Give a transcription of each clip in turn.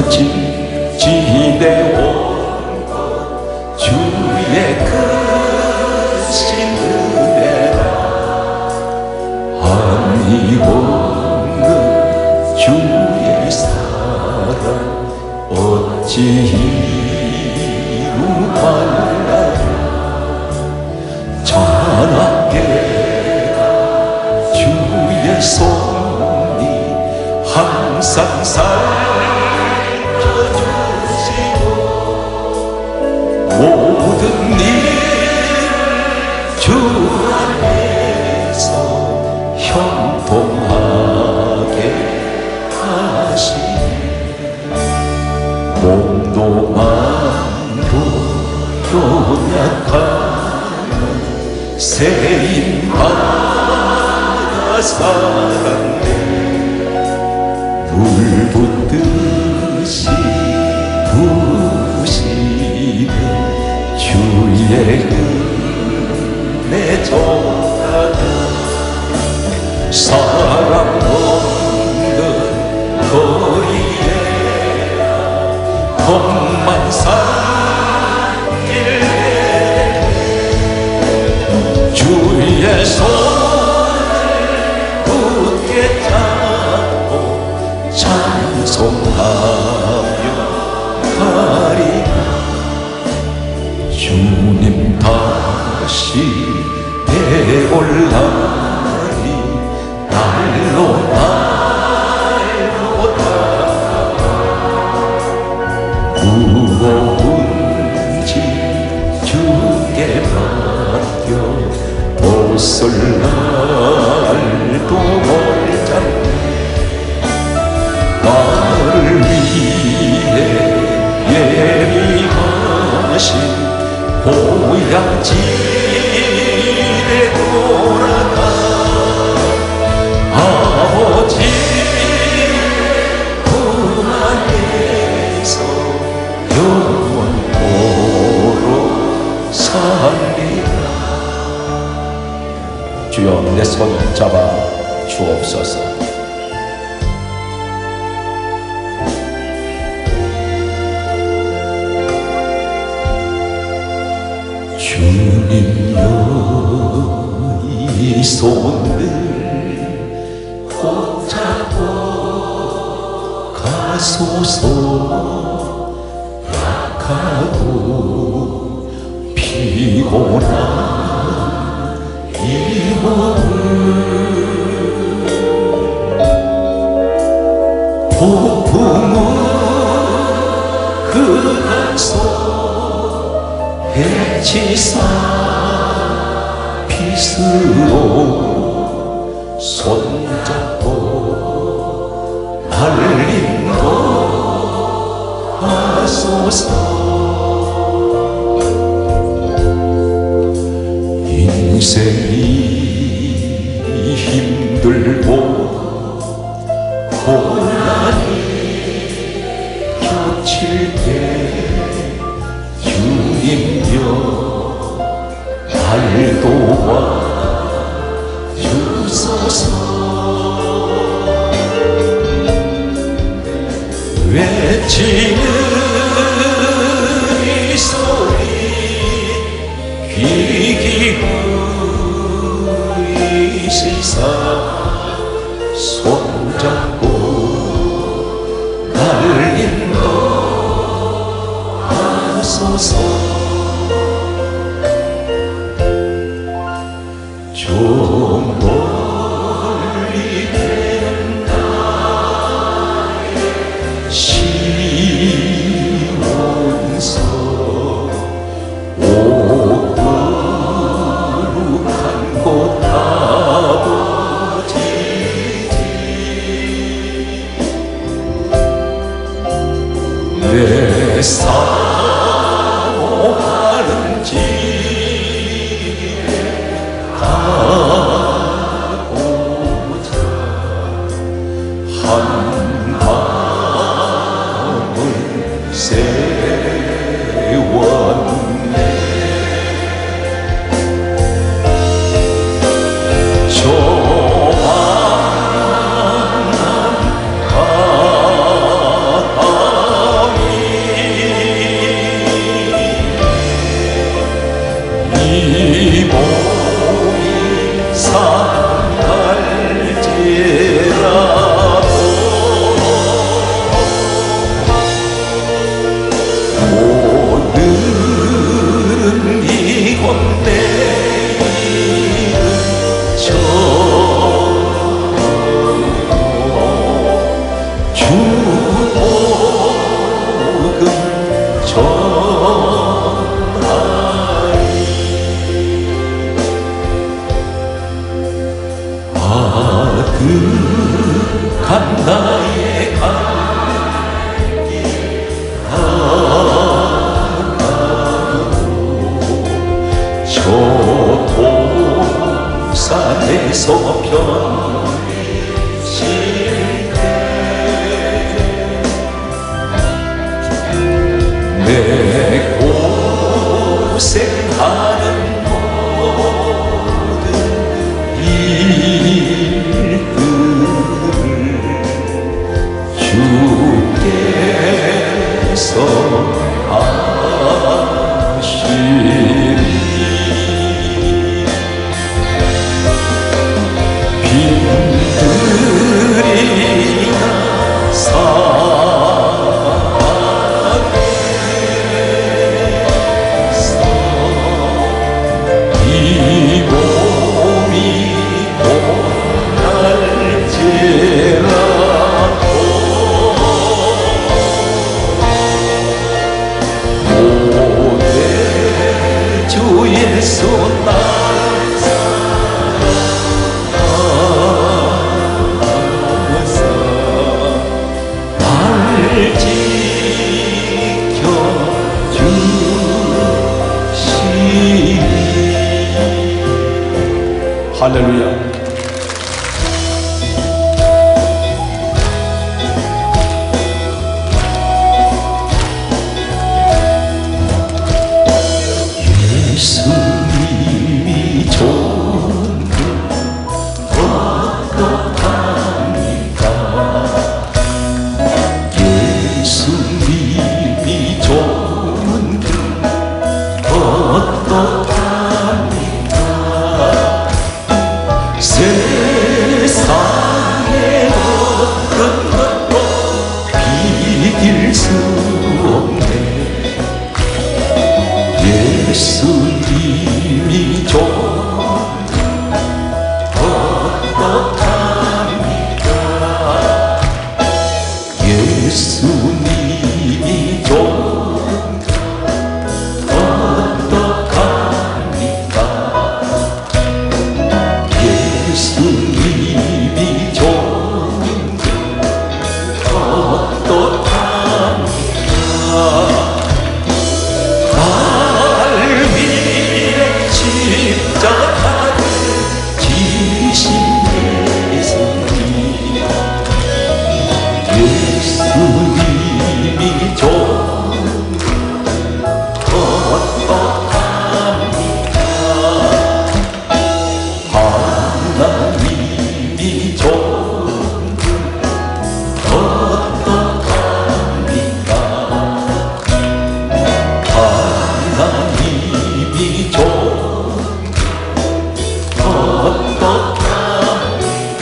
지내온 것 주의 크신 은혜라 한이 없는 주의 사랑 어찌 이루말라 자나깨가 주의 손이 항상 살펴주시고 모든 일 주 안에서 형통하게 하시니 몸도 마음도 연약한 세인받아 살았네 물 붓듯이 부으시네 주의 은혜 정하다 사랑 없는 거리에 험만 산길 주의 손을 굳게 잡고 찬송하며 가리라 주님 다시 되올라니 날로 무거운 짐 주께 맡겨 벗을 날도 멀잖네 나를 위해 예비하신 고향집에 돌아가 아버지 품 안에서 영원토록 살리라 주여 내 손 잡아 주옵소서 주님여 이 손을 꼭 잡고 가소서 약하고 피곤한 이 몸을 폭풍은 그 한손 해치사 빗으로 손잡고 날림도 하소서 인생이 힘들고 고난이 겹칠 때 주님여 날 도와 주소서 외치는 이 소리 귀 기울이시사 손잡고 날 인도하소서 좀 멀리 된 나의 시원서 오거룩한 곳 아버지 내 사모하는 떠나실 때 내 고생하는 모든 일들을 주께서 하시리. 빈들이나 산에서 이 몸이 고날지라도 모두 주 예수 날 사랑하사 날 지켜주시리. 할렐루야. 예수님이 좋은 그 어떡합니까? 예수님이 좋은 그 어떡합니까? 세상의 어떤 것도 비길 수 없네. 예수님이 좋은 어떡합니까? 예수님이 좋은 어떡합니까? 예수님이 좋은 어떡합니까? 십자가를 지신 예수님이 좋은 어떡합니까? 하나님이 좋은 어떡합니까? 하나님이 좋은 어떡합니까?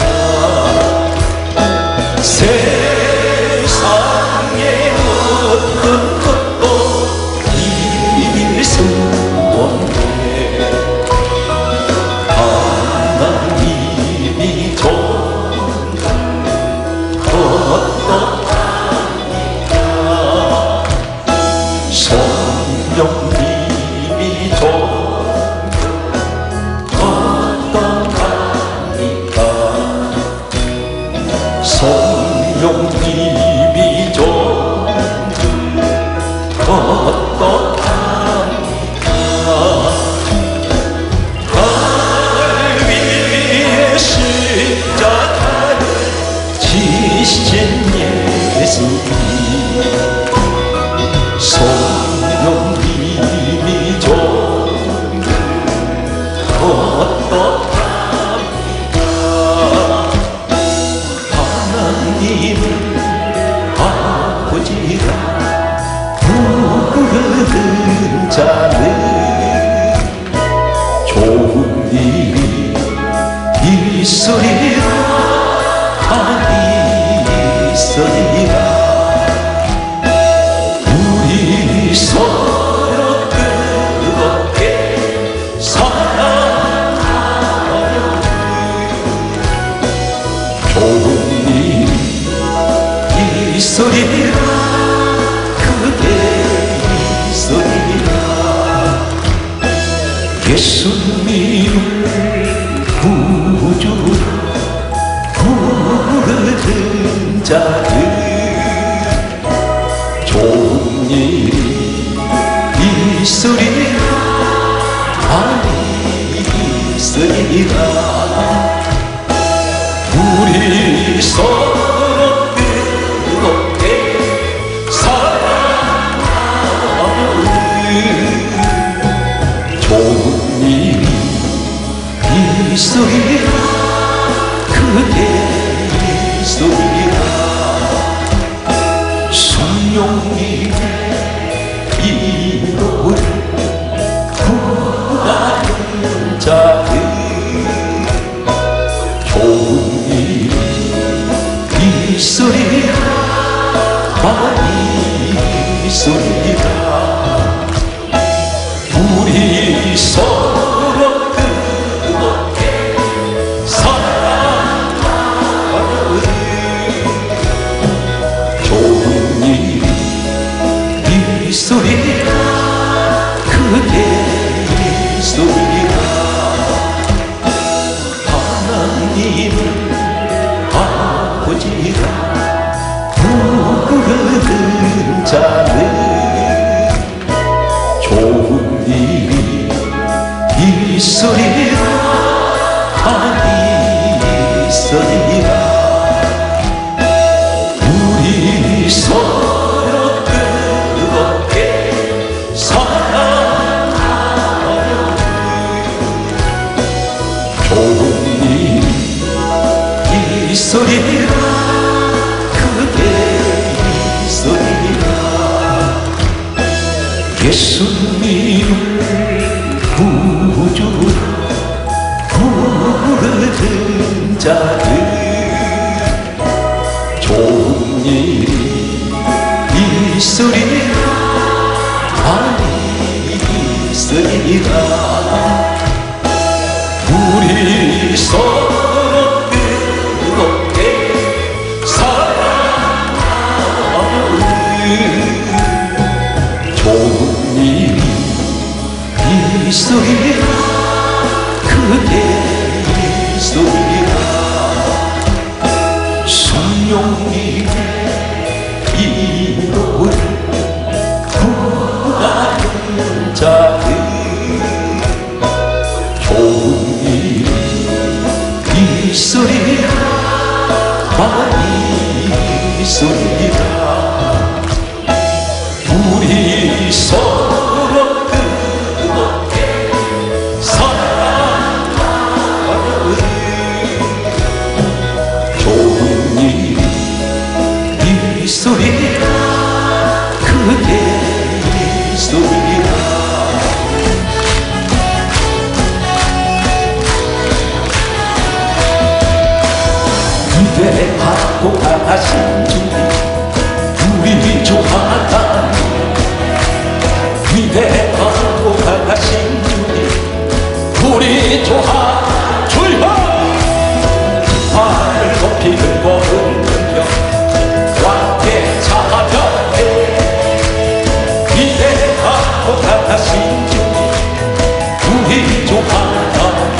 세상의 어떤 것도 이길 수 없네. 하나님이 좋은 어떡합니까? 성령님이 좋은 어떡합니까? 성령님이 좋은 어떡합니까? 갈비의 십자가를 지신 예수님 성령님이 좋은 어떡합니까? 하나님을 아버지라 부르는 자는 좋은 일이 있으리라 있으리라. 우리 서로 뜨겁게 사랑하여 좋은 일이 있으리라. 그게 있으리라. 예수님을 구주로 부르는 자들 좋은 일이 있으리라. 많이 있으리라. 우리 서로 뜨겁게 사랑하는 좋은 일이 있으리라 그대 있으리라 성령님의 이름을 구하는 자들 좋은 일이 있으리라 많이 있으리라 우리 서로 뜨겁게 사랑하는 좋은 일이 있으리라 그대 있으리라 하나님은 아버지라 부르는 자는 좋은 일이 있으리라 많이 있으리라 우리 서로 뜨겁게 사랑하는 좋은 일이 있으리라 그대 있으리라 예수님을 구주로 부르는 자들 좋은 일이 있으리라 많이 있으리라 우리 서로 뜨겁게 사랑하는 좋은 일이 있으리라 그대 있으리라 성령님의 이름을 구하는 자들 좋은 일이 있으리라 많이 있으리라 우리 서로 뜨겁게 사랑하는 좋은 일이 있으리라 그대 있으리라 기대하고 가신 주님 우리 좋아하니 기대하고 가신 주님 우리 좋아 주여 발을 높이 들고 흔들며 함께 찬양해 기대하고 가신 주님 우리 좋아하니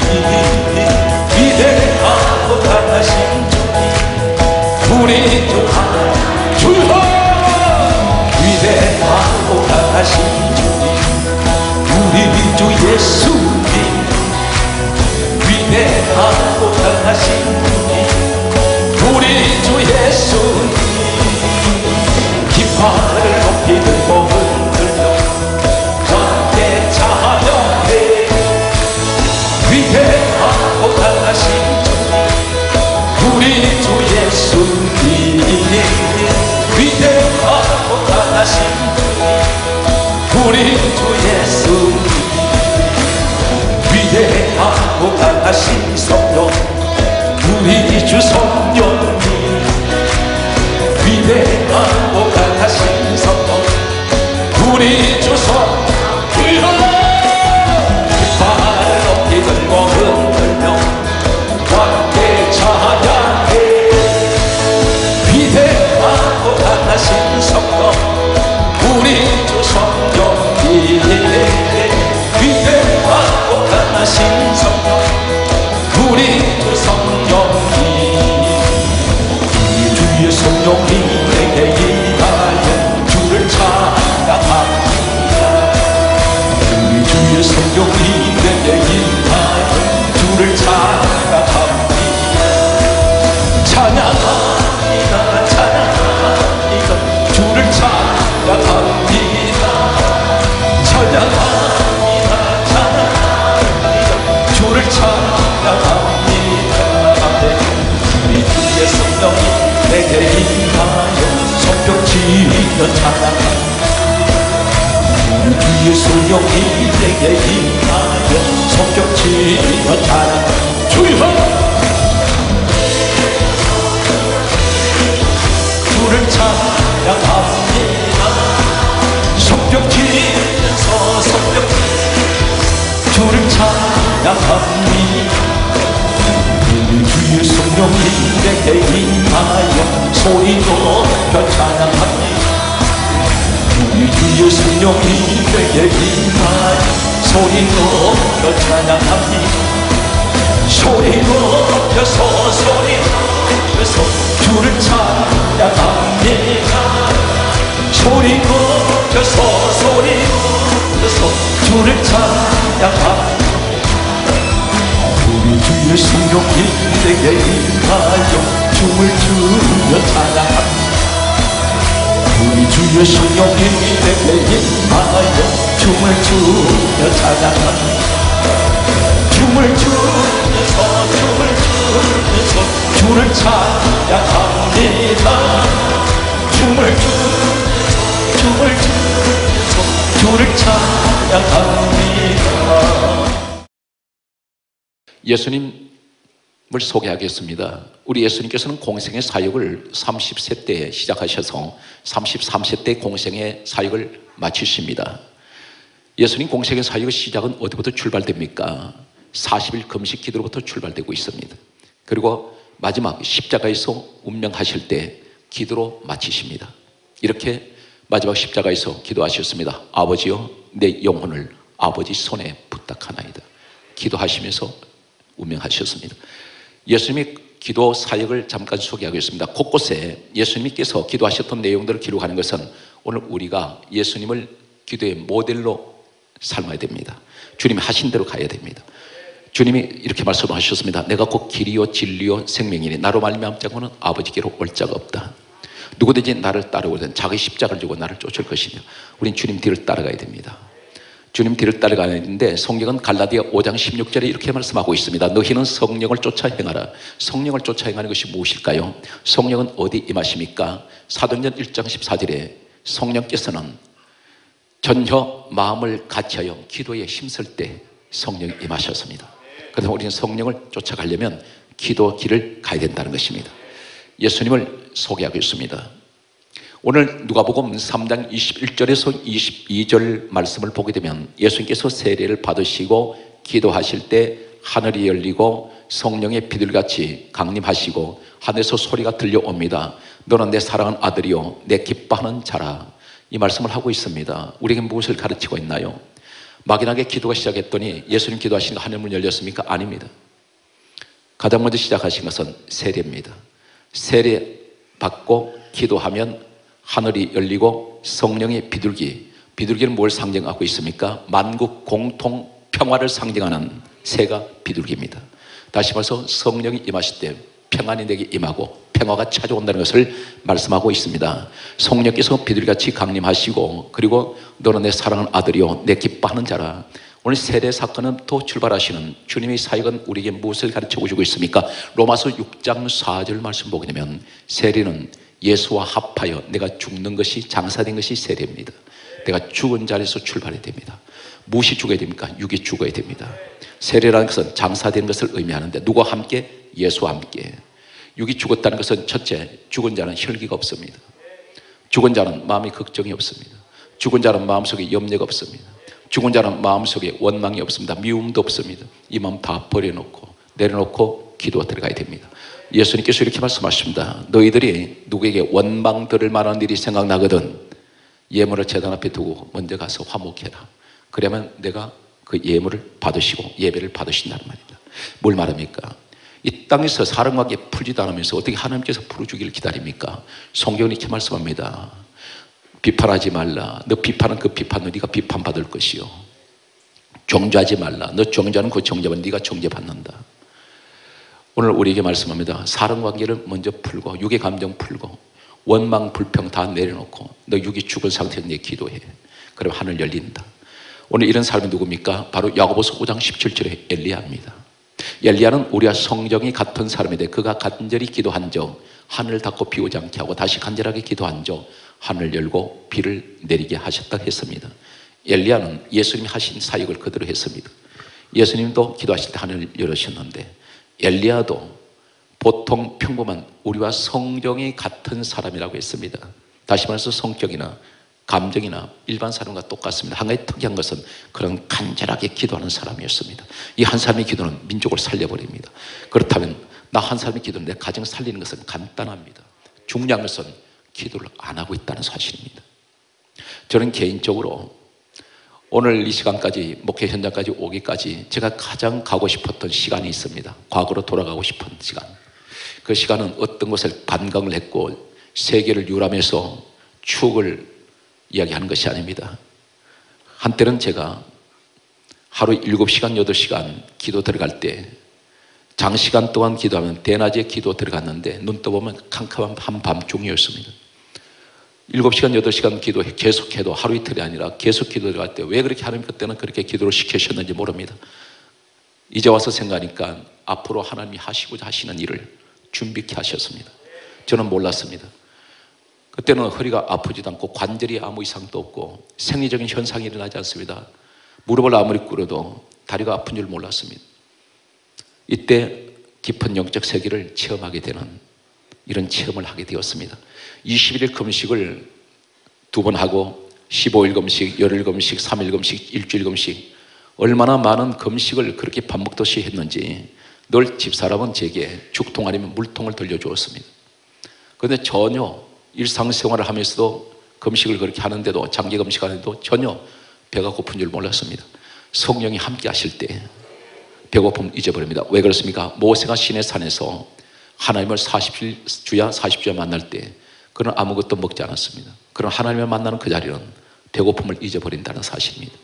기대하고 가신 주님 우리 좋아 주여 기대하고 가신 주님 우리 주 예수님 기대하고 가신 주님 우리 주 예수님 깃발을 높이 들고 흔들며 함께 찬양해 기대하고 가신 주님 우리 주 예수님 기대하고 가신 주님 우리 주 예수님 기대하고 가신 성령 우리 주 성령님 기대하고 가신 성령 우리 주 성령 깃발을 높이 들고 흔들며 함께 찬양해 기대하고 가신 성령 우리 주 성령님 기대하고 가신 성령 우리 주 성령님 우리 주의 성령님 내게 임하여 주를 찬양합니다 우리 주의 성령님 내게 임하여 주를 찬양합니다 주의 성령이 내게 임하여 성경 지어 찬양 주여 주를 찬양합니다. 성경 지면서 성경 주를 찬양합니다. 우리 주의 성령이 내게 임하여 소리 높여 찬양합니다. 우리 주의 성령이 내게 임하여 소리 높여 찬양합니다. 소리 높여서 소리 높여서 주를 찬양합니다. 소리 높여서 소리 높여서 주를 찬양합니다. 우리 주의 성령이 내게 임하여 춤을 추며 찬양합니다. 우리 주의 성령이 내게 임하여 춤을 추며 찬양합니다. 춤을 추면서 주를 찬양합니다. 춤을 추면서 주를 찬양합니다. 예수님을 소개하겠습니다. 우리 예수님께서는 공생의 사역을 30세 때 시작하셔서 33세 때 공생의 사역을 마치십니다. 예수님 공생의 사역의 시작은 어디부터 출발됩니까? 40일 금식 기도로부터 출발되고 있습니다. 그리고 마지막 십자가에서 운명하실 때 기도로 마치십니다. 이렇게 마지막 십자가에서 기도하셨습니다. 아버지여 내 영혼을 아버지 손에 부탁하나이다. 기도하시면서 운명하셨습니다. 예수님이 기도 사역을 잠깐 소개하겠습니다. 곳곳에 예수님께서 기도하셨던 내용들을 기록하는 것은 오늘 우리가 예수님을 기도의 모델로 삶아야 됩니다. 주님이 하신 대로 가야 됩니다. 주님이 이렇게 말씀하셨습니다. 내가 곧 길이요 진리요 생명이니 나로 말미암지 않고는 아버지께로 올 자가 없다. 누구든지 나를 따르거든 자기 십자가를 지고 나를 쫓을 것이며 우린 주님 뒤를 따라가야 됩니다. 주님 뒤를 따라가야 되는데 성경은 갈라디아 5장 16절에 이렇게 말씀하고 있습니다. 너희는 성령을 쫓아 행하라. 성령을 쫓아 행하는 것이 무엇일까요? 성령은 어디 임하십니까? 사도행전 1장 14절에 성령께서는 전혀 마음을 같이하여 기도에 힘쓸 때 성령이 임하셨습니다. 그래서 우리는 성령을 쫓아가려면 기도 길을 가야 된다는 것입니다. 예수님을 소개하고 있습니다. 오늘 누가복음 3장 21절에서 22절 말씀을 보게 되면 예수님께서 세례를 받으시고 기도하실 때 하늘이 열리고 성령의 비둘같이 강림하시고 하늘에서 소리가 들려옵니다. 너는 내 사랑하는 아들이요 내 기뻐하는 자라. 이 말씀을 하고 있습니다. 우리에게 무엇을 가르치고 있나요? 막연하게 기도가 시작했더니 예수님 기도하신 거 하늘문 열렸습니까? 아닙니다. 가장 먼저 시작하신 것은 세례입니다. 세례 받고 기도하면 하늘이 열리고 성령의 비둘기는 뭘 상징하고 있습니까? 만국 공통 평화를 상징하는 새가 비둘기입니다. 다시 말해서 성령이 임하실 때 평안이 내게 임하고 평화가 찾아온다는 것을 말씀하고 있습니다. 성령께서 비둘기같이 강림하시고 그리고 너는 내 사랑하는 아들이요 내 기뻐하는 자라. 오늘 세례 사건은 또 출발하시는 주님의 사역은 우리에게 무엇을 가르쳐 주고 있습니까? 로마서 6장 4절 말씀 보게 되면 세례는 예수와 합하여 내가 죽는 것이 장사된 것이 세례입니다. 내가 죽은 자리에서 출발해야 됩니다. 무엇이 죽어야 됩니까? 육이 죽어야 됩니다. 세례라는 것은 장사된 것을 의미하는데 누구와 함께? 예수와 함께. 육이 죽었다는 것은 첫째, 죽은 자는 혈기가 없습니다. 죽은 자는 마음에 걱정이 없습니다. 죽은 자는 마음속에 염려가 없습니다. 죽은 자는 마음속에 원망이 없습니다. 미움도 없습니다. 이 마음 다 버려놓고 내려놓고 기도가 들어가야 됩니다. 예수님께서 이렇게 말씀하십니다. 너희들이 누구에게 원망 들을 만한 일이 생각나거든 예물을 제단 앞에 두고 먼저 가서 화목해라. 그러면 내가 그 예물을 받으시고 예배를 받으신다는 말입니다. 뭘 말합니까? 이 땅에서 사람과 관계 풀지도 않으면서 어떻게 하나님께서 풀어주기를 기다립니까? 성경은 이렇게 말씀합니다. 비판하지 말라. 너 비판은 그 비판은 네가 비판받을 것이요. 정죄하지 말라. 너 정죄하는 그 정죄는 네가 정죄받는다. 오늘 우리에게 말씀합니다. 사람관계를 먼저 풀고 육의 감정 풀고 원망 불평 다 내려놓고 너 육이 죽은 상태에서 내 기도해. 그럼 하늘 열린다. 오늘 이런 사람이 누굽니까? 바로 야고보서 5장 17절에 엘리야입니다. 엘리야는 우리와 성정이 같은 사람인데 그가 간절히 기도한 적 하늘을 닫고 비 오지 않게 하고 다시 간절하게 기도한 적 하늘 열고 비를 내리게 하셨다 했습니다. 엘리야는 예수님이 하신 사역을 그대로 했습니다. 예수님도 기도하실 때 하늘을 열으셨는데 엘리야도 보통 평범한 우리와 성정이 같은 사람이라고 했습니다. 다시 말해서 성격이나 감정이나 일반 사람과 똑같습니다. 한 가지 특이한 것은 그런 간절하게 기도하는 사람이었습니다. 이 한 사람의 기도는 민족을 살려버립니다. 그렇다면 나 한 사람의 기도는 내 가정 살리는 것은 간단합니다. 중요한 것은 기도를 안 하고 있다는 사실입니다. 저는 개인적으로 오늘 이 시간까지 목회 현장까지 오기까지 제가 가장 가고 싶었던 시간이 있습니다. 과거로 돌아가고 싶은 시간. 그 시간은 어떤 곳을 관광을 했고 세계를 유람해서 추억을 이야기하는 것이 아닙니다. 한때는 제가 하루 7시간, 8시간 기도 들어갈 때 장시간 동안 기도하면 대낮에 기도 들어갔는데 눈 떠보면 캄캄한 한밤중이었습니다. 7시간, 8시간 기도 계속해도 하루 이틀이 아니라 계속 기도 들어갈 때 왜 그렇게 하나님 그때는 그렇게 기도를 시키셨는지 모릅니다. 이제 와서 생각하니까 앞으로 하나님이 하시고자 하시는 일을 준비케 하셨습니다. 저는 몰랐습니다. 그때는 허리가 아프지도 않고 관절이 아무 이상도 없고 생리적인 현상이 일어나지 않습니다. 무릎을 아무리 꿇어도 다리가 아픈 줄 몰랐습니다. 이때 깊은 영적 세계를 체험하게 되는 이런 체험을 하게 되었습니다. 21일 금식을 2번 하고 15일 금식, 열흘 금식, 3일 금식, 일주일 금식 얼마나 많은 금식을 그렇게 밥 먹듯이 했는지 늘 집사람은 제게 죽통 아니면 물통을 들려주었습니다. 그런데 전혀 일상생활을 하면서도 금식을 그렇게 하는데도 장기 금식하는데도 전혀 배가 고픈 줄 몰랐습니다. 성령이 함께 하실 때 배고픔 잊어버립니다. 왜 그렇습니까? 모세가 시내 산에서 하나님을 40주야 40주야 만날 때 그는 아무것도 먹지 않았습니다. 그런 하나님을 만나는 그 자리는 배고픔을 잊어버린다는 사실입니다.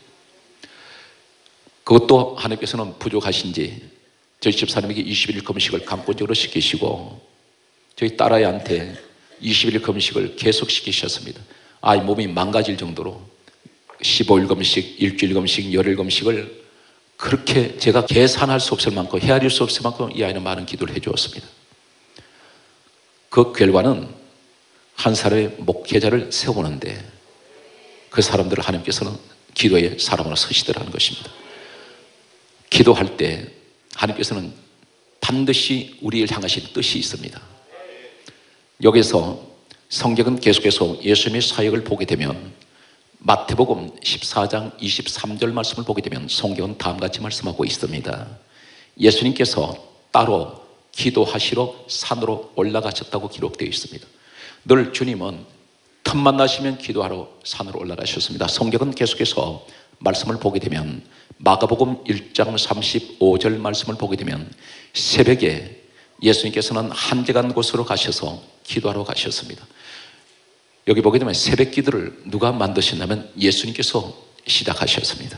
그것도 하나님께서는 부족하신지 저희 집사람에게 21일 금식을 강권적으로 시키시고 저희 딸아이한테 21일 금식을 계속 시키셨습니다. 아이 몸이 망가질 정도로 15일 금식, 일주일 금식, 열흘 금식을 그렇게 제가 계산할 수 없을 만큼 헤아릴 수 없을 만큼 이 아이는 많은 기도를 해주었습니다. 그 결과는 한 사람의 목회자를 세우는데 그 사람들을 하나님께서는 기도의 사람으로 서시더라는 것입니다. 기도할 때 하나님께서는 반드시 우리를 향하신 뜻이 있습니다. 여기서 성경은 계속해서 예수님의 사역을 보게 되면 마태복음 14장 23절 말씀을 보게 되면 성경은 다음같이 말씀하고 있습니다. 예수님께서 따로 기도하시러 산으로 올라가셨다고 기록되어 있습니다. 늘 주님은 틈만 나시면 기도하러 산으로 올라가셨습니다. 성경은 계속해서 말씀을 보게 되면 마가복음 1장 35절 말씀을 보게 되면 새벽에 예수님께서는 한적한 곳으로 가셔서 기도하러 가셨습니다. 여기 보게 되면 새벽 기도를 누가 만드셨냐면 예수님께서 시작하셨습니다.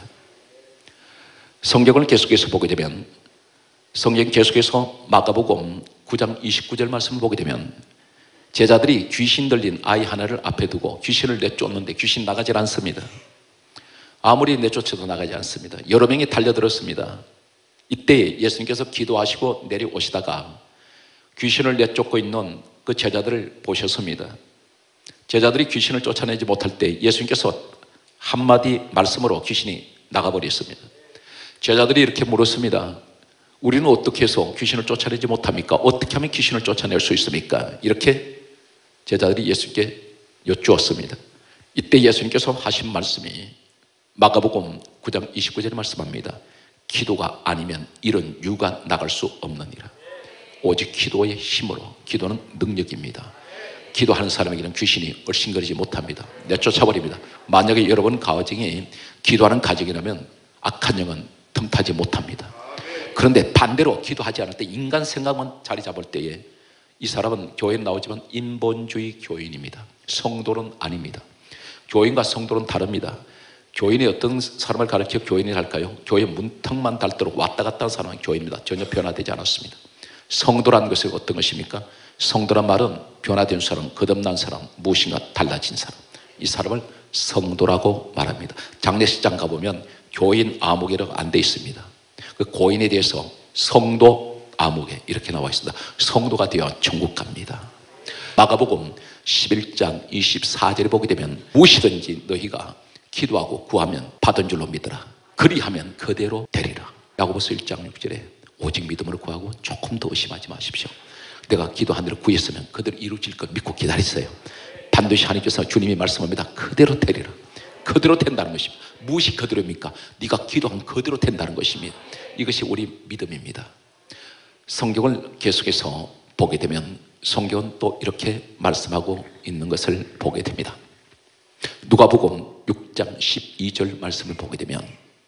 성경을 계속해서 보게 되면 성경 계속해서 마가복음 9장 29절 말씀을 보게 되면 제자들이 귀신 들린 아이 하나를 앞에 두고 귀신을 내쫓는데 귀신 나가질 않습니다. 아무리 내쫓아도 나가지 않습니다. 여러 명이 달려들었습니다. 이때 예수님께서 기도하시고 내려오시다가 귀신을 내쫓고 있는 그 제자들을 보셨습니다. 제자들이 귀신을 쫓아내지 못할 때 예수님께서 한마디 말씀으로 귀신이 나가버렸습니다. 제자들이 이렇게 물었습니다. 우리는 어떻게 해서 귀신을 쫓아내지 못합니까? 어떻게 하면 귀신을 쫓아낼 수 있습니까? 이렇게 제자들이 예수님께 여쭈었습니다. 이때 예수님께서 하신 말씀이 마가복음 9장 29절에 말씀합니다. 기도가 아니면 이런 유가 나갈 수 없느니라. 오직 기도의 힘으로, 기도는 능력입니다. 기도하는 사람에게는 귀신이 얼씬거리지 못합니다. 내쫓아버립니다. 만약에 여러분 가정이 기도하는 가정이라면 악한 영은 틈타지 못합니다. 그런데 반대로 기도하지 않을 때 인간 생각만 자리 잡을 때에 이 사람은 교회에 나오지만 인본주의 교인입니다. 성도는 아닙니다. 교인과 성도는 다릅니다. 교인이 어떤 사람을 가르쳐 교인이 할까요? 교회 문턱만 닳도록 왔다 갔다 하는 사람은 교인입니다. 전혀 변화되지 않았습니다. 성도라는 것이 어떤 것입니까? 성도란 말은 변화된 사람, 거듭난 사람, 무엇인가 달라진 사람, 이 사람을 성도라고 말합니다. 장례식장 가보면 교인 아무개라고 안 돼 있습니다. 그 고인에 대해서 성도 아무개 이렇게 나와 있습니다. 성도가 되어 천국 갑니다. 마가복음 11장 24절에 보게 되면 무엇이든지 너희가 기도하고 구하면 받은 줄로 믿어라. 그리하면 그대로 되리라. 야고보서 1장 6절에 오직 믿음으로 구하고 조금 더 의심하지 마십시오. 내가 기도한 대로 구했으면 그대로 이루어질 것 믿고 기다리세요. 반드시 하나님께서 주님이 말씀합니다. 그대로 되리라. 그대로 된다는 것입니다. 무엇이 그대로입니까? 네가 기도한 그대로 된다는 것입니다. 이것이 우리 믿음입니다. 성경을 계속해서 보게 되면 성경은 또 이렇게 말씀하고 있는 것을 보게 됩니다. 누가복음 6장 12절 말씀을 보게 되면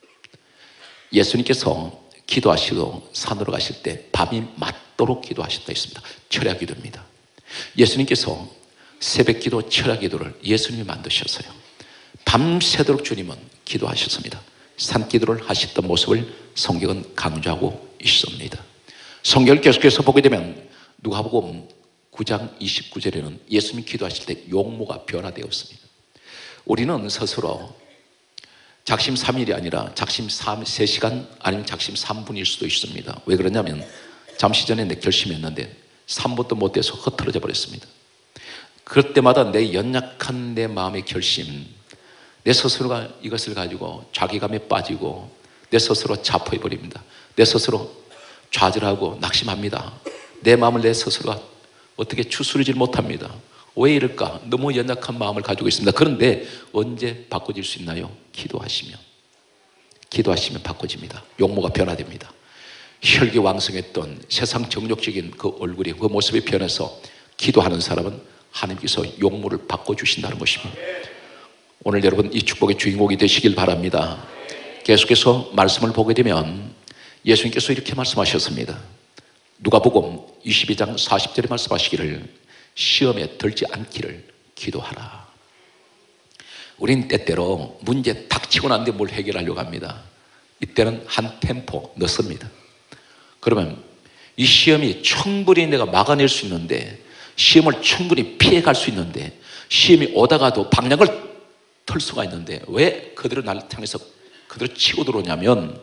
예수님께서 기도하시고 산으로 가실 때 밤이 맞도록 기도하셨다 했습니다. 철야 기도입니다. 예수님께서 새벽 기도, 철야 기도를 예수님이 만드셨어요. 밤새도록 주님은 기도하셨습니다. 산기도를 하셨던 모습을 성경은 강조하고 있습니다. 성경을 계속해서 보게 되면 누가복음 9장 29절에는 예수님이 기도하실 때 용모가 변화되었습니다. 우리는 스스로 작심 3일이 아니라 작심 3시간 아니면 작심 3분일 수도 있습니다. 왜 그러냐면 잠시 전에 내 결심했는데 3분도 못 돼서 흐트러져 버렸습니다. 그럴 때마다 내 연약한 내 마음의 결심, 내 스스로가 이것을 가지고 자괴감에 빠지고 내 스스로 자포해버립니다. 내 스스로 좌절하고 낙심합니다. 내 마음을 내 스스로가 어떻게 추스르지 못합니다. 왜 이럴까? 너무 연약한 마음을 가지고 있습니다. 그런데 언제 바꿔질 수 있나요? 기도하시면 바꿔집니다. 용모가 변화됩니다. 혈기왕성했던 세상 정욕적인 그 얼굴이 그 모습이 변해서 기도하는 사람은 하나님께서 용모를 바꿔주신다는 것입니다. 오늘 여러분 이 축복의 주인공이 되시길 바랍니다. 계속해서 말씀을 보게 되면 예수님께서 이렇게 말씀하셨습니다. 누가복음 22장 40절에 말씀하시기를 시험에 들지 않기를 기도하라. 우린 때때로 문제 닥치고 난 뒤에 뭘 해결하려고 합니다. 이때는 한 템포 늦습니다. 그러면 이 시험이 충분히 내가 막아낼 수 있는데, 시험을 충분히 피해갈 수 있는데, 시험이 오다가도 방향을 틀 수가 있는데 왜 그대로 나를 향해서 그대로 치고 들어오냐면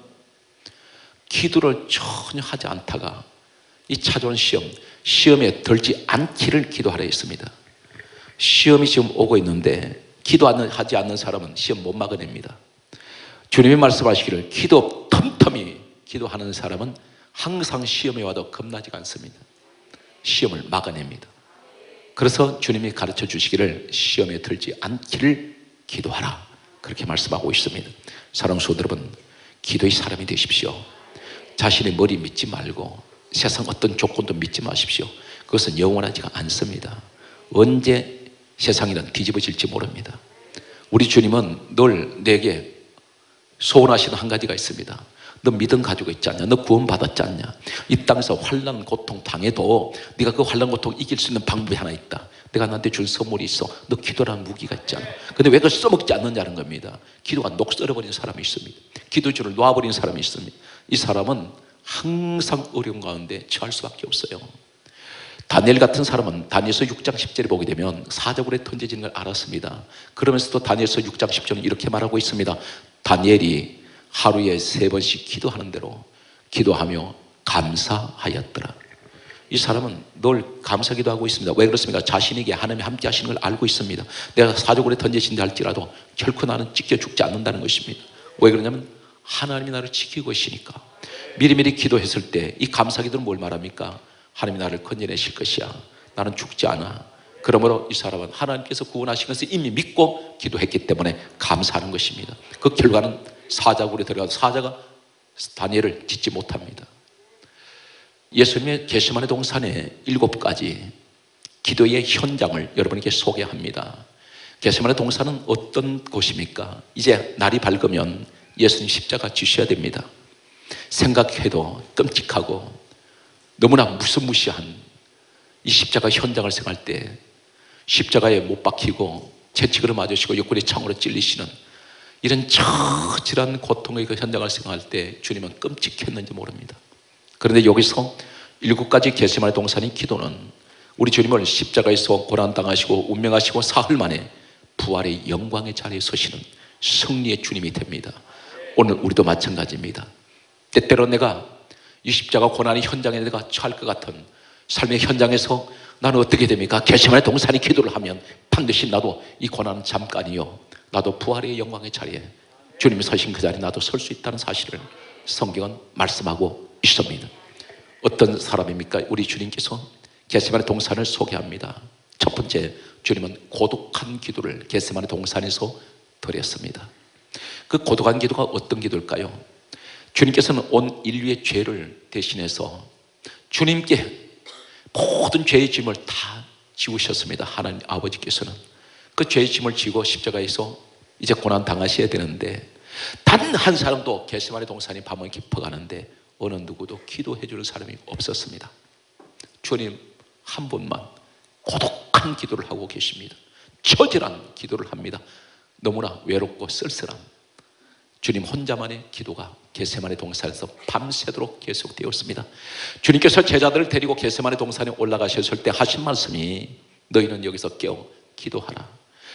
기도를 전혀 하지 않다가 이 찾아온 시험에 들지 않기를 기도하라 했습니다. 시험이 지금 오고 있는데 기도하지 않는 사람은 시험 못 막아냅니다. 주님이 말씀하시기를 기도 틈틈이 기도하는 사람은 항상 시험에 와도 겁나지가 않습니다. 시험을 막아냅니다. 그래서 주님이 가르쳐 주시기를 시험에 들지 않기를 기도하라, 그렇게 말씀하고 있습니다. 사랑하는 성도 여러분, 기도의 사람이 되십시오. 자신의 머리 믿지 말고 세상 어떤 조건도 믿지 마십시오. 그것은 영원하지가 않습니다. 언제 세상이는 뒤집어질지 모릅니다. 우리 주님은 늘 내게 소원하시는 한 가지가 있습니다. 너 믿음 가지고 있지 않냐? 너 구원 받았지 않냐? 이 땅에서 환난 고통 당해도 네가 그 환난 고통 이길 수 있는 방법이 하나 있다. 내가 너한테 준 선물이 있어. 너 기도라는 무기가 있잖아. 근데 왜 그걸 써먹지 않느냐는 겁니다. 기도가 녹 썰어버린 사람이 있습니다. 기도줄을 놓아버린 사람이 있습니다. 이 사람은 항상 어려운 가운데 처할 수밖에 없어요. 다니엘 같은 사람은 다니엘서 6장 10절에 보게 되면 사자굴에 던져지는 걸 알았습니다. 그러면서도 다니엘서 6장 10절은 이렇게 말하고 있습니다. 다니엘이 하루에 3번씩 기도하는 대로 기도하며 감사하였더라. 이 사람은 늘 감사기도 하고 있습니다. 왜 그렇습니까? 자신에게 하나님이 함께 하시는 걸 알고 있습니다. 내가 사자굴에 던져진다 할지라도 결코 나는 찢겨 죽지 않는다는 것입니다. 왜 그러냐면 하나님이 나를 지키고 계시니까. 미리미리 기도했을 때 이 감사기도는 뭘 말합니까? 하나님이 나를 건져내실 것이야. 나는 죽지 않아. 그러므로 이 사람은 하나님께서 구원하신 것을 이미 믿고 기도했기 때문에 감사하는 것입니다. 그 결과는 사자굴에 들어가서 사자가 다니엘을 찢지 못합니다. 예수님의 겟세마네 동산에 7가지 기도의 현장을 여러분에게 소개합니다. 겟세마네 동산은 어떤 곳입니까? 이제 날이 밝으면 예수님 십자가 지셔야 됩니다. 생각해도 끔찍하고 너무나 무시무시한 이 십자가 현장을 생각할 때 십자가에 못 박히고 채찍으로 맞으시고 옆구리 창으로 찔리시는 이런 처절한 고통의 그 현장을 생각할 때 주님은 끔찍했는지 모릅니다. 그런데 여기서 7가지 겟세마네 동산의 기도는 우리 주님을 십자가에서 고난당하시고 운명하시고 사흘 만에 부활의 영광의 자리에 서시는 승리의 주님이 됩니다. 오늘 우리도 마찬가지입니다. 때때로 내가 이 십자가 고난의 현장에 내가 처할 것 같은 삶의 현장에서 나는 어떻게 됩니까? 겟세마네 동산의 기도를 하면 반드시 나도 이 고난은 잠깐이요, 나도 부활의 영광의 자리에 주님이 서신 그 자리에 나도 설 수 있다는 사실을 성경은 말씀하고 있습니다. 어떤 사람입니까? 우리 주님께서 겟세마네 동산을 소개합니다. 첫 번째, 주님은 고독한 기도를 겟세마네 동산에서 드렸습니다. 그 고독한 기도가 어떤 기도일까요? 주님께서는 온 인류의 죄를 대신해서 주님께 모든 죄의 짐을 다 지우셨습니다. 하나님 아버지께서는 그 죄의 짐을 지고 십자가에서 이제 고난 당하셔야 되는데 단 한 사람도 겟세마네 동산이 밤을 깊어가는데 어느 누구도 기도해 주는 사람이 없었습니다. 주님 한 분만 고독한 기도를 하고 계십니다. 처절한 기도를 합니다. 너무나 외롭고 쓸쓸한 주님 혼자만의 기도가 겟세마네 동산에서 밤새도록 계속되었습니다. 주님께서 제자들을 데리고 겟세마네 동산에 올라가셨을 때 하신 말씀이 너희는 여기서 깨어 기도하라.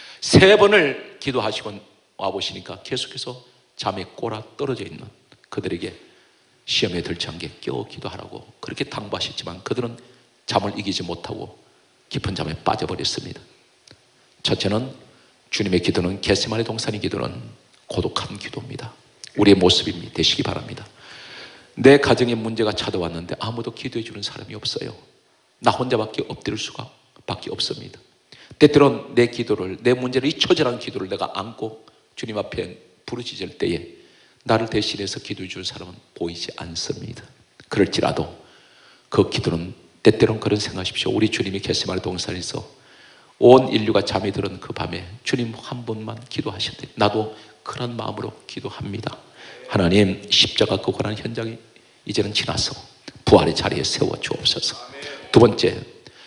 3번을 기도하시고 와보시니까 계속해서 잠에 꼬라 떨어져 있는 그들에게 시험에 들지 않게 깨어 기도하라고 그렇게 당부하셨지만 그들은 잠을 이기지 못하고 깊은 잠에 빠져버렸습니다. 첫째는 주님의 기도는 겟세마네 동산의 기도는 고독한 기도입니다. 우리의 모습이 되시기 바랍니다. 내 가정에 문제가 찾아왔는데 아무도 기도해 주는 사람이 없어요. 나 혼자밖에 엎드릴 수가 밖에 없습니다. 때때로는 내 기도를, 내 문제를, 이 처절한 기도를 내가 안고 주님 앞에 부르짖을 때에 나를 대신해서 기도해 주는 사람은 보이지 않습니다. 그럴지라도 그 기도는 때때로는 그런 생각하십시오. 우리 주님이 겟세마네 동산에서 온 인류가 잠이 들은 그 밤에 주님 한 분만 기도하셨대. 나도 그런 마음으로 기도합니다. 하나님 십자가 그 고난 현장이 이제는 지나서 부활의 자리에 세워 주옵소서. 두 번째,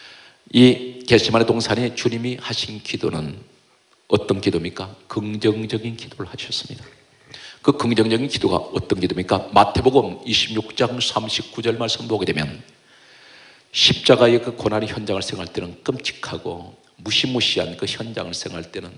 이 겟세마네 동산에 주님이 하신 기도는 어떤 기도입니까? 긍정적인 기도를 하셨습니다. 그 긍정적인 기도가 어떤 기도입니까? 마태복음 26장 39절 말씀 보게 되면 십자가의 그 고난의 현장을 생각할 때는 끔찍하고 무시무시한 그 현장을 생각할 때는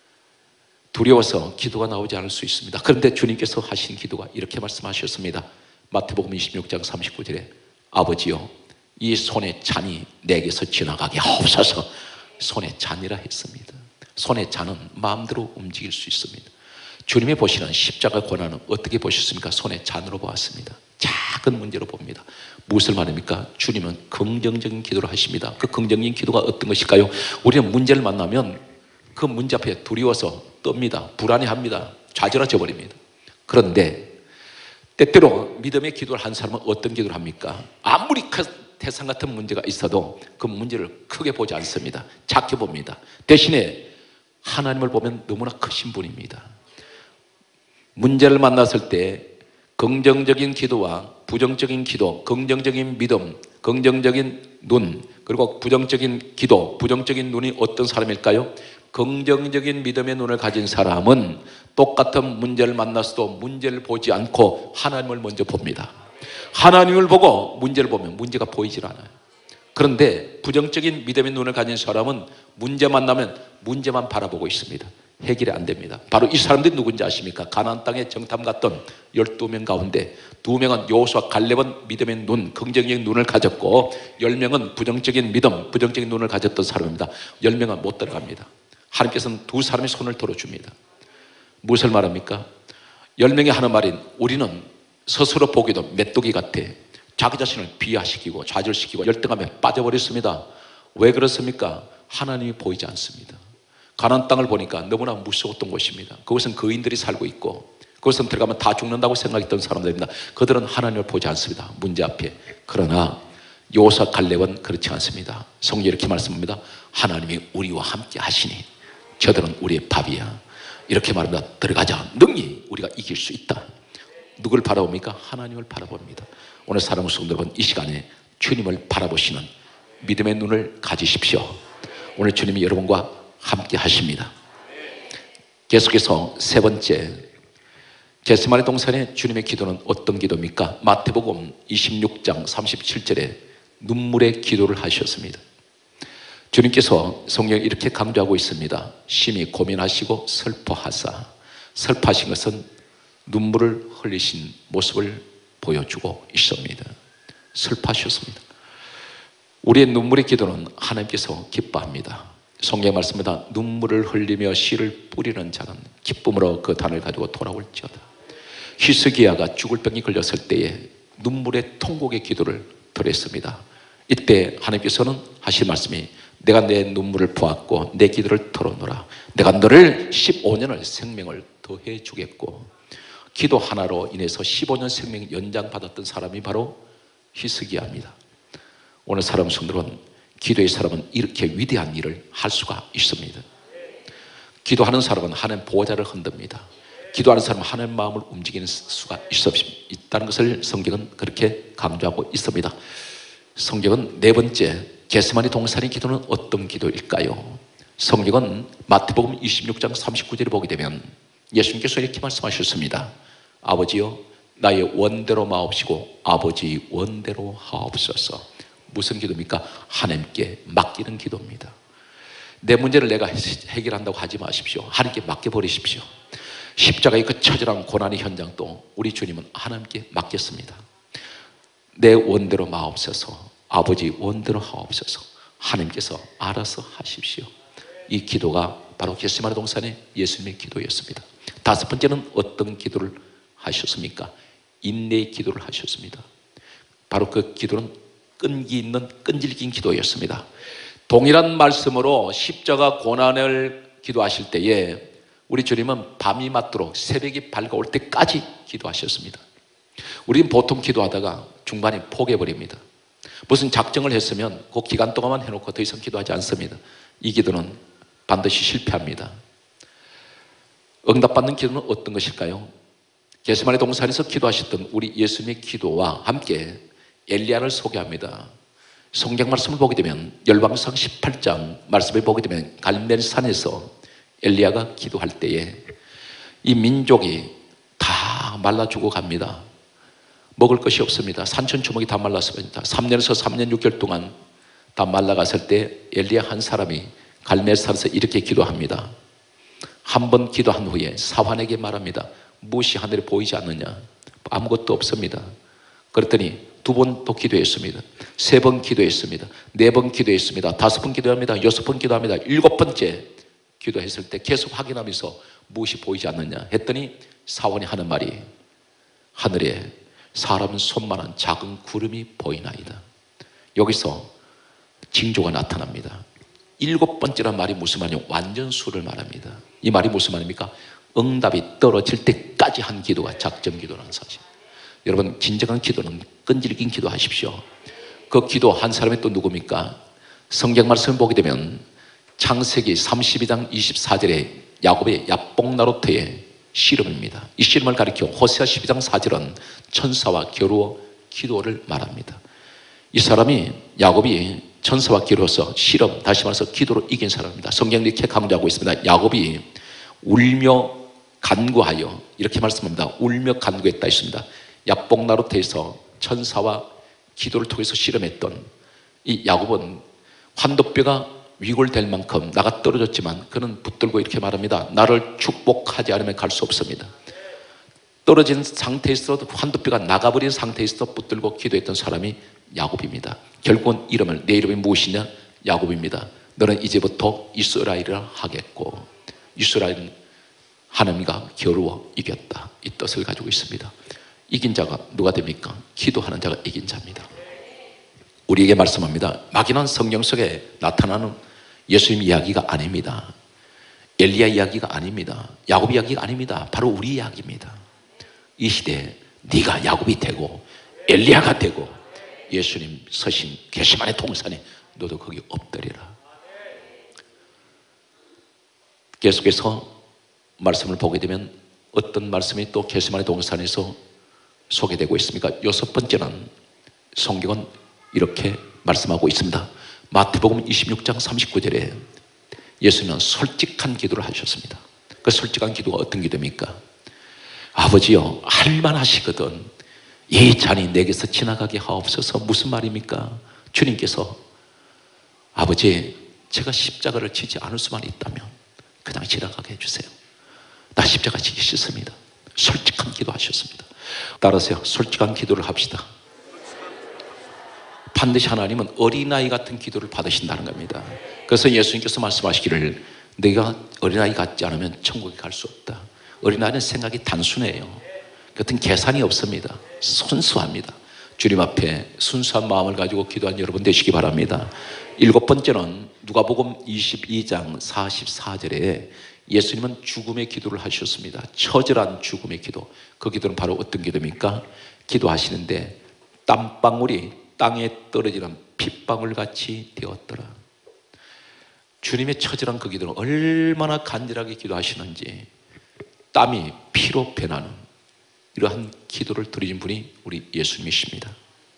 두려워서 기도가 나오지 않을 수 있습니다. 그런데 주님께서 하신 기도가 이렇게 말씀하셨습니다. 마태복음 26장 39절에 아버지여 이 손의 잔이 내게서 지나가게 하옵소서. 손의 잔이라 했습니다. 손의 잔은 마음대로 움직일 수 있습니다. 주님이 보시는 십자가 고난은 어떻게 보셨습니까? 손의 잔으로 보았습니다. 작은 문제로 봅니다. 무엇을 말합니까? 주님은 긍정적인 기도를 하십니다. 그 긍정적인 기도가 어떤 것일까요? 우리는 문제를 만나면 그 문제 앞에 두려워서 떱니다. 불안해합니다. 좌절해져 버립니다. 그런데 때때로 믿음의 기도를 한 사람은 어떤 기도를 합니까? 아무리 태산 같은 문제가 있어도 그 문제를 크게 보지 않습니다. 작게 봅니다. 대신에 하나님을 보면 너무나 크신 분입니다. 문제를 만났을 때 긍정적인 기도와 부정적인 기도, 긍정적인 믿음, 긍정적인 눈, 그리고 부정적인 기도, 부정적인 눈이 어떤 사람일까요? 긍정적인 믿음의 눈을 가진 사람은 똑같은 문제를 만났어도 문제를 보지 않고 하나님을 먼저 봅니다. 하나님을 보고 문제를 보면 문제가 보이질 않아요. 그런데 부정적인 믿음의 눈을 가진 사람은 문제 만나면 문제만 바라보고 있습니다. 해결이 안 됩니다. 바로 이 사람들이 누군지 아십니까? 가나안 땅에 정탐 갔던 12명 가운데 2명은 여호수아 갈렙은 믿음의 눈, 긍정적인 눈을 가졌고 10명은 부정적인 믿음, 부정적인 눈을 가졌던 사람입니다. 10명은 못 들어갑니다. 하나님께서는 2사람의 손을 들어줍니다. 무엇을 말합니까? 10명이 하는 말인 우리는 스스로 보기도 메뚜기 같아. 자기 자신을 비하시키고 좌절시키고 열등감에 빠져버렸습니다. 왜 그렇습니까? 하나님이 보이지 않습니다. 가나안 땅을 보니까 너무나 무서웠던 곳입니다. 그것은 거인들이 살고 있고 그것은 들어가면 다 죽는다고 생각했던 사람들입니다. 그들은 하나님을 보지 않습니다. 문제 앞에. 그러나 여호수아 갈렙은 그렇지 않습니다. 성경이 이렇게 말씀합니다. 하나님이 우리와 함께 하시니 저들은 우리의 밥이야. 이렇게 말합니다. 들어가자. 능히 우리가 이길 수 있다. 누굴 바라봅니까? 하나님을 바라봅니다. 오늘 사랑하는 성도 여러분, 이 시간에 주님을 바라보시는 믿음의 눈을 가지십시오. 오늘 주님이 여러분과 함께 하십니다. 계속해서 세 번째, 겟세마네 동산의 주님의 기도는 어떤 기도입니까? 마태복음 26장 37절에 눈물의 기도를 하셨습니다. 주님께서 성경에 이렇게 강조하고 있습니다. 심히 고민하시고 슬퍼하사, 슬퍼하신 것은 눈물을 흘리신 모습을 보여주고 있습니다. 슬퍼하셨습니다. 우리의 눈물의 기도는 하나님께서 기뻐합니다. 성경 말씀입니다. 눈물을 흘리며 씨를 뿌리는 자는 기쁨으로 그 단을 가지고 돌아올지어다. 히스기야가 죽을 병이 걸렸을 때에 눈물의 통곡의 기도를 드렸습니다. 이때 하나님께서는 하신 말씀이 내가 내 눈물을 보았고 내 기도를 털어놓으라. 내가 너를 15년을 생명을 더해 주겠고, 기도 하나로 인해서 15년 생명 연장받았던 사람이 바로 히스기야입니다. 오늘 사람 성들은 기도의 사람은 이렇게 위대한 일을 할 수가 있습니다. 기도하는 사람은 하나님 보호자를 흔듭니다. 기도하는 사람은 하나님 마음을 움직이는 수가 있다는 것을 성경은 그렇게 강조하고 있습니다. 성경은 네 번째, 겟세마네 동산의 기도는 어떤 기도일까요? 성경은 마태복음 26장 39절을 보게 되면 예수님께서 이렇게 말씀하셨습니다. 아버지여 나의 원대로 마옵시고 아버지 원대로 하옵소서. 무슨 기도입니까? 하나님께 맡기는 기도입니다. 내 문제를 내가 해결한다고 하지 마십시오. 하나님께 맡겨버리십시오. 십자가의 그 처절한 고난의 현장도 우리 주님은 하나님께 맡겼습니다. 내 원대로 마옵소서, 아버지 원대로 하옵소서. 하나님께서 알아서 하십시오. 이 기도가 바로 겟세마네 동산의 예수님의 기도였습니다. 다섯 번째는 어떤 기도를 하셨습니까? 인내의 기도를 하셨습니다. 바로 그 기도는 끈기 있는 끈질긴 기도였습니다. 동일한 말씀으로 십자가 고난을 기도하실 때에 우리 주님은 밤이 맞도록 새벽이 밝아올 때까지 기도하셨습니다. 우리는 보통 기도하다가 중반에 포기해버립니다. 무슨 작정을 했으면 그 기간 동안만 해놓고 더 이상 기도하지 않습니다. 이 기도는 반드시 실패합니다. 응답받는 기도는 어떤 것일까요? 겟세마네 동산에서 기도하셨던 우리 예수님의 기도와 함께 엘리야를 소개합니다. 성경 말씀을 보게 되면 열방상 18장 말씀을 보게 되면 갈멜산에서 엘리야가 기도할 때에 이 민족이 다 말라 죽어갑니다. 먹을 것이 없습니다. 산천초목이 다 말랐습니다. 3년에서 3년 6개월 동안 다 말라갔을 때 엘리야 한 사람이 갈멜산에서 이렇게 기도합니다. 한 번 기도한 후에 사환에게 말합니다. 무엇이 하늘에 보이지 않느냐? 아무것도 없습니다. 그랬더니 두 번 또 기도했습니다. 세 번 기도했습니다. 네 번 기도했습니다. 다섯 번 기도합니다. 여섯 번 기도합니다. 일곱 번째 기도했을 때 계속 확인하면서 무엇이 보이지 않느냐 했더니 사원이 하는 말이 하늘에 사람 손만한 작은 구름이 보이나이다. 여기서 징조가 나타납니다. 일곱 번째란 말이 무슨 말이냐? 완전수를 말합니다. 이 말이 무슨 말입니까? 응답이 떨어질 때까지 한 기도가 작정 기도라는 사실. 여러분, 진정한 기도는 끈질긴 기도하십시오. 그 기도 한 사람이 또 누굽니까? 성경 말씀을 보게 되면 창세기 32장 24절에 야곱의 야복나루터의 씨름입니다. 이 씨름을 가리켜 호세아 12장 4절은 천사와 겨루어 기도를 말합니다. 이 사람이 야곱이 천사와 겨루어서 씨름, 다시 말해서 기도로 이긴 사람입니다. 성경이 이렇게 강조하고 있습니다. 야곱이 울며 간구하여, 이렇게 말씀합니다. 울며 간구했다 했습니다. 야복나루터에서 천사와 기도를 통해서 씨름했던 이 야곱은 환도뼈가 위골될 만큼 나가 떨어졌지만 그는 붙들고 이렇게 말합니다. 나를 축복하지 않으면 갈 수 없습니다. 떨어진 상태에서도 환도뼈가 나가버린 상태에서 붙들고 기도했던 사람이 야곱입니다. 결국은 이름을, 내 이름이 무엇이냐? 야곱입니다. 너는 이제부터 이스라엘이라 하겠고, 이스라엘은 하나님과 겨루어 이겼다, 이 뜻을 가지고 있습니다. 이긴 자가 누가 됩니까? 기도하는 자가 이긴 자입니다. 우리에게 말씀합니다. 막연한 성경 속에 나타나는 예수님 이야기가 아닙니다. 엘리야 이야기가 아닙니다. 야곱 이야기가 아닙니다. 바로 우리 이야기입니다. 이 시대에 네가 야곱이 되고 엘리야가 되고 예수님 서신 겟세마네 동산에 너도 거기 엎드리라. 계속해서 말씀을 보게 되면 어떤 말씀이 또 겟세마네 동산에서 소개되고 있습니까? 여섯 번째는 성경은 이렇게 말씀하고 있습니다. 마태복음 26장 39절에 예수님은 솔직한 기도를 하셨습니다. 그 솔직한 기도가 어떤 기도입니까? 아버지여, 할만하시거든 이 잔이 내게서 지나가게 하옵소서. 무슨 말입니까? 주님께서 아버지, 제가 십자가를 지지 않을 수만 있다면 그냥 지나가게 해주세요. 나 십자가 지기 싫습니다. 솔직한 기도 하셨습니다. 따라서요, 솔직한 기도를 합시다. 반드시 하나님은 어린아이 같은 기도를 받으신다는 겁니다. 그래서 예수님께서 말씀하시기를 내가 어린아이 같지 않으면 천국에 갈 수 없다. 어린아이는 생각이 단순해요. 같은 계산이 없습니다. 순수합니다. 주님 앞에 순수한 마음을 가지고 기도한 여러분 되시기 바랍니다. 7번째는 누가복음 22장 44절에 예수님은 죽음의 기도를 하셨습니다. 처절한 죽음의 기도. 그 기도는 바로 어떤 기도입니까? 기도하시는데 땀방울이 땅에 떨어지는 핏방울 같이 되었더라. 주님의 처절한 그 기도는 얼마나 간절하게 기도하시는지 땀이 피로 변하는 이러한 기도를 드리신 분이 우리 예수님이십니다.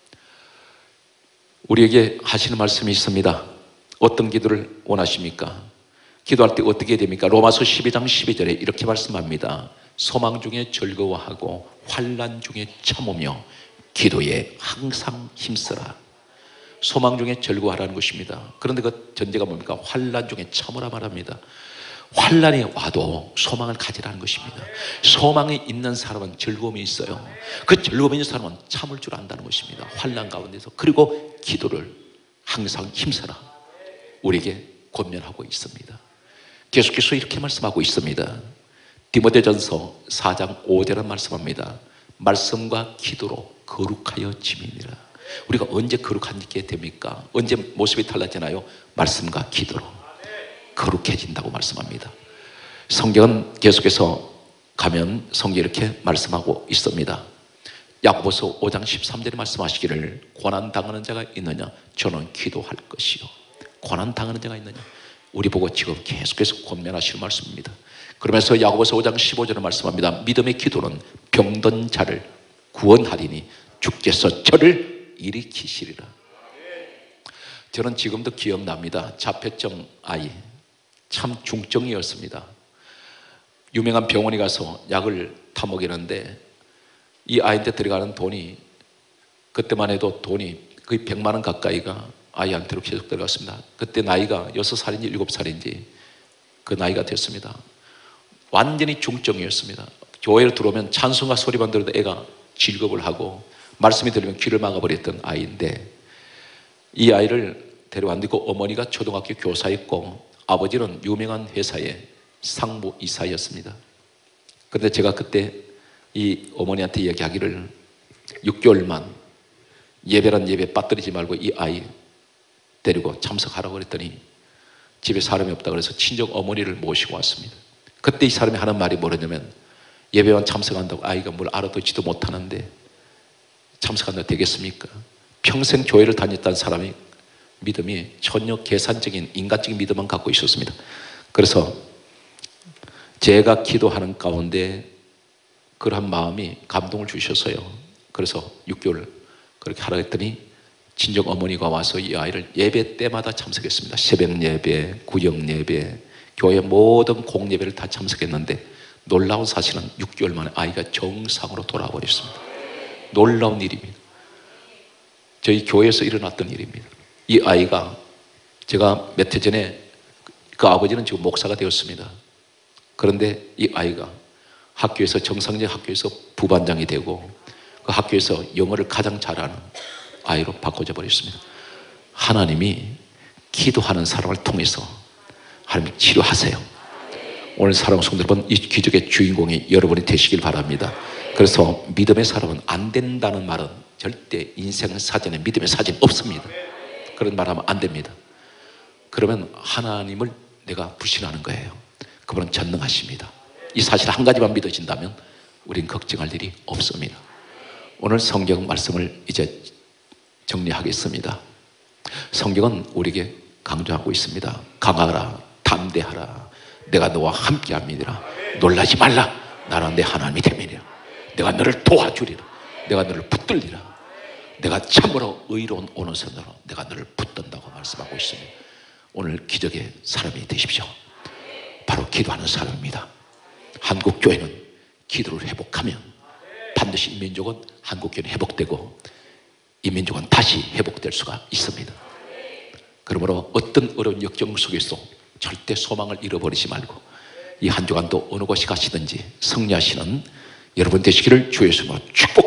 우리에게 하시는 말씀이 있습니다. 어떤 기도를 원하십니까? 기도할 때 어떻게 됩니까? 로마서 12장 12절에 이렇게 말씀합니다. 소망 중에 즐거워하고 환난 중에 참으며 기도에 항상 힘쓰라. 소망 중에 즐거워하라는 것입니다. 그런데 그 전제가 뭡니까? 환난 중에 참으라 말합니다. 환난이 와도 소망을 가지라는 것입니다. 소망이 있는 사람은 즐거움이 있어요. 그 즐거움이 있는 사람은 참을 줄 안다는 것입니다. 환난 가운데서. 그리고 기도를 항상 힘써라. 우리에게 권면하고 있습니다. 계속해서 이렇게 말씀하고 있습니다. 디모데전서 4장 5절은 말씀합니다. 말씀과 기도로 거룩하여 지민이라. 우리가 언제 거룩하게 됩니까? 언제 모습이 달라지나요? 말씀과 기도로 거룩해진다고 말씀합니다. 성경은 계속해서 가면 성경이 이렇게 말씀하고 있습니다. 야고보서 5장 13절에 말씀하시기를 고난당하는 자가 있느냐? 저는 기도할 것이요. 고난당하는 자가 있느냐? 우리 보고 지금 계속해서 권면하시는 말씀입니다. 그러면서 야고보서 5장 15절에 말씀합니다. 믿음의 기도는 병든 자를 구원하리니 주께서 저를 일으키시리라. 저는 지금도 기억납니다. 자폐증 아이, 참 중증이었습니다. 유명한 병원에 가서 약을 타먹이는데 이 아이한테 들어가는 돈이 그때만 해도 돈이 거의 100만 원 가까이가 아이한테로 계속 들어갔습니다. 그때 나이가 6살인지 7살인지 그 나이가 됐습니다. 완전히 중증이었습니다. 교회를 들어오면 찬송가 소리만 들어도 애가 질겁을 하고 말씀이 들리면 귀를 막아버렸던 아이인데 이 아이를 데려왔는데 그 어머니가 초등학교 교사였고 아버지는 유명한 회사의 상무이사였습니다. 그런데 제가 그때 이 어머니한테 이야기하기를 6개월만 예배란 예배 빠뜨리지 말고 이 아이 데리고 참석하라고 그랬더니 집에 사람이 없다 그래서 친정 어머니를 모시고 왔습니다. 그때 이 사람이 하는 말이 뭐냐면 예배만 참석한다고 아이가 뭘 알아듣지도 못하는데 참석한다고 되겠습니까? 평생 교회를 다녔다는 사람이 믿음이 전혀 계산적인 인간적인 믿음만 갖고 있었습니다. 그래서 제가 기도하는 가운데 그러한 마음이 감동을 주셨어요. 그래서 6개월 그렇게 하라 했더니 친정 어머니가 와서 이 아이를 예배 때마다 참석했습니다. 새벽 예배, 구역 예배, 교회 모든 공예배를 다 참석했는데 놀라운 사실은 6개월 만에 아이가 정상으로 돌아와 버렸습니다. 놀라운 일입니다. 저희 교회에서 일어났던 일입니다. 이 아이가 제가 몇 해 전에 그 아버지는 지금 목사가 되었습니다. 그런데 이 아이가 학교에서 정상적 학교에서 부반장이 되고 그 학교에서 영어를 가장 잘하는 아이로 바꿔져 버렸습니다. 하나님이 기도하는 사람을 통해서 하나님 치료하세요. 오늘 사랑하는 성도 여러분, 이 기적의 주인공이 여러분이 되시길 바랍니다. 그래서 믿음의 사람은 안 된다는 말은 절대 인생 사전에 믿음의 사전이 없습니다. 그런 말 하면 안 됩니다. 그러면 하나님을 내가 불신하는 거예요. 그분은 전능하십니다. 이 사실 한 가지만 믿어진다면 우린 걱정할 일이 없습니다. 오늘 성경 말씀을 이제 정리하겠습니다. 성경은 우리에게 강조하고 있습니다. 강하라, 담대하라, 내가 너와 함께함이니라. 놀라지 말라, 나는 내 하나님이 됨이니라. 내가 너를 도와주리라. 내가 너를 붙들리라. 내가 참으로 의로운 오른손으로 내가 너를 붙든다고 말씀하고 있습니다. 오늘 기적의 사람이 되십시오. 바로 기도하는 사람입니다. 한국교회는 기도를 회복하면 반드시 이 민족은 한국교회는 회복되고 이 민족은 다시 회복될 수가 있습니다. 그러므로 어떤 어려운 역경 속에서 절대 소망을 잃어버리지 말고 이 한 주간도 어느 곳에 가시든지 승리하시는 여러분 되시기를 주의 이름으로 축복합니다.